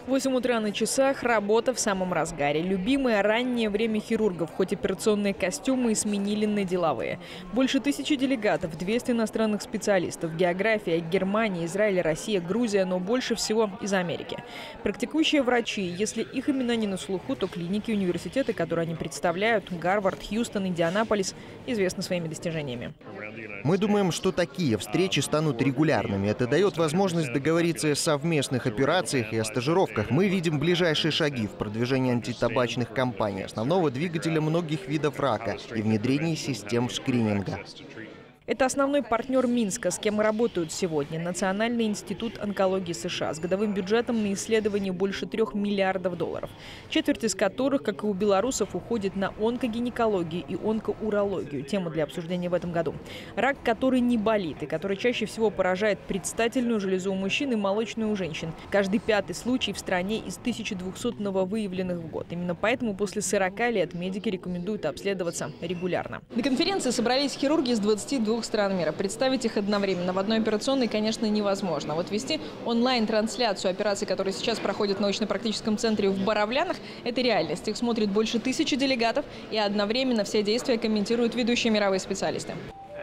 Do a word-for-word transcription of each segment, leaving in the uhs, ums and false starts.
восемь утра на часах, работа в самом разгаре. Любимое раннее время хирургов, хоть операционные костюмы и сменили на деловые. Больше тысячи делегатов, двести иностранных специалистов. География: Германия, Израиль, Россия, Грузия, но больше всего из Америки. Практикующие врачи, если их имена не на слуху, то клиники и университеты, которые они представляют, Гарвард, Хьюстон, Индианаполис, известны своими достижениями. Мы думаем, что такие встречи станут регулярными. Это дает возможность договориться о совместных операциях и о стажировках. Мы видим ближайшие шаги в продвижении антитабачных кампаний, основного двигателя многих видов рака и внедрении систем скрининга. Это основной партнер Минска, с кем работают сегодня. Национальный институт онкологии США с годовым бюджетом на исследование больше трех миллиардов долларов. Четверть из которых, как и у белорусов, уходит на онкогинекологию и онкоурологию. Тема для обсуждения в этом году. Рак, который не болит и который чаще всего поражает предстательную железу у мужчин и молочную у женщин. Каждый пятый случай в стране из тысячи двухсот нововыявленных в год. Именно поэтому после сорока лет медики рекомендуют обследоваться регулярно. На конференции собрались хирурги из двадцати двух стран мира. Представить их одновременно в одной операционной, конечно, невозможно. Вот вести онлайн-трансляцию операций, которые сейчас проходят в научно-практическом центре в Боровлянах, это реальность. Их смотрит больше тысячи делегатов, и одновременно все действия комментируют ведущие мировые специалисты.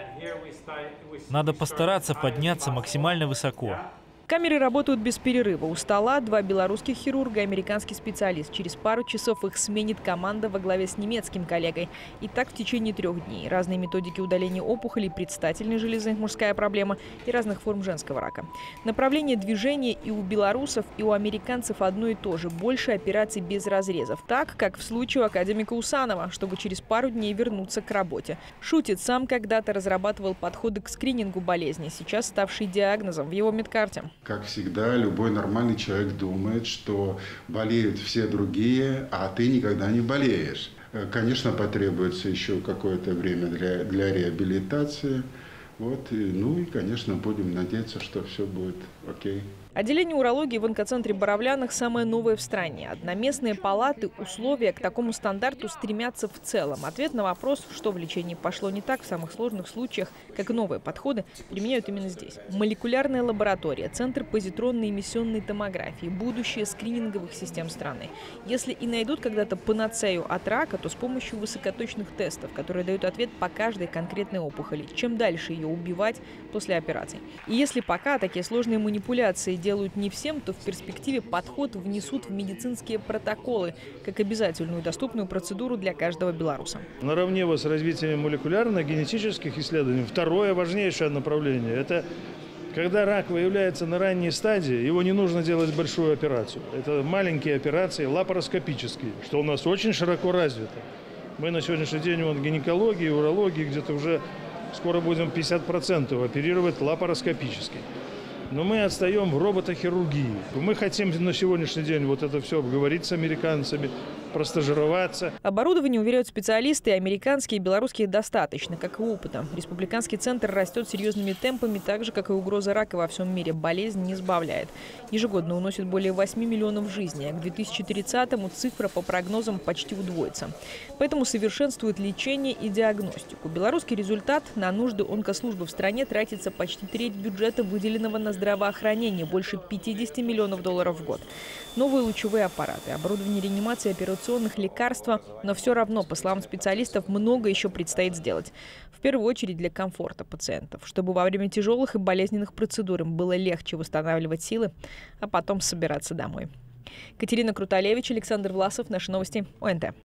Надо постараться подняться максимально высоко. Камеры работают без перерыва. У стола два белорусских хирурга и американский специалист. Через пару часов их сменит команда во главе с немецким коллегой. И так в течение трех дней. Разные методики удаления опухолей предстательной железы, мужская проблема, и разных форм женского рака. Направление движения и у белорусов, и у американцев одно и то же. Больше операций без разрезов. Так, как в случае у академика Усанова, чтобы через пару дней вернуться к работе. Шутит, сам когда-то разрабатывал подходы к скринингу болезни, сейчас ставший диагнозом в его медкарте. Как всегда, любой нормальный человек думает, что болеют все другие, а ты никогда не болеешь. Конечно, потребуется еще какое-то время для, для реабилитации. Вот, и, ну и, конечно, будем надеяться, что все будет окей. Отделение урологии в онкоцентре Боровлянах самое новое в стране. Одноместные палаты, условия к такому стандарту стремятся в целом. Ответ на вопрос, что в лечении пошло не так в самых сложных случаях, как и новые подходы, применяют именно здесь. Молекулярная лаборатория, центр позитронной эмиссионной томографии, будущее скрининговых систем страны. Если и найдут когда-то панацею от рака, то с помощью высокоточных тестов, которые дают ответ по каждой конкретной опухоли. Чем дальше ее убивать после операций. И если пока такие сложные манипуляции делают не всем, то в перспективе подход внесут в медицинские протоколы как обязательную и доступную процедуру для каждого белоруса. Наравне с развитием молекулярно-генетических исследований второе важнейшее направление – это когда рак выявляется на ранней стадии, его не нужно делать большую операцию. Это маленькие операции лапароскопические, что у нас очень широко развито. Мы на сегодняшний день вот, гинекологии, урологии где-то уже скоро будем пятьдесят процентов оперировать лапароскопически. Но мы отстаем в роботохирургии. Мы хотим на сегодняшний день вот это все обговорить с американцами, простажироваться. Оборудование, уверяют специалисты, американские и белорусские достаточно, как и опыта. Республиканский центр растет серьезными темпами, так же, как и угроза рака во всем мире. Болезнь не сбавляет. Ежегодно уносит более восьми миллионов жизней, а к две тысячи тридцатому цифра по прогнозам почти удвоится. Поэтому совершенствует лечение и диагностику. Белорусский результат: на нужды онкослужбы в стране тратится почти треть бюджета, выделенного на здравоохранение, больше пятидесяти миллионов долларов в год. Новые лучевые аппараты, оборудование реанимации, операционных, лекарства. Но все равно, по словам специалистов, много еще предстоит сделать. В первую очередь для комфорта пациентов, чтобы во время тяжелых и болезненных процедур им было легче восстанавливать силы, а потом собираться домой. Катерина Круталевич, Александр Власов. Наши новости. ОНТ.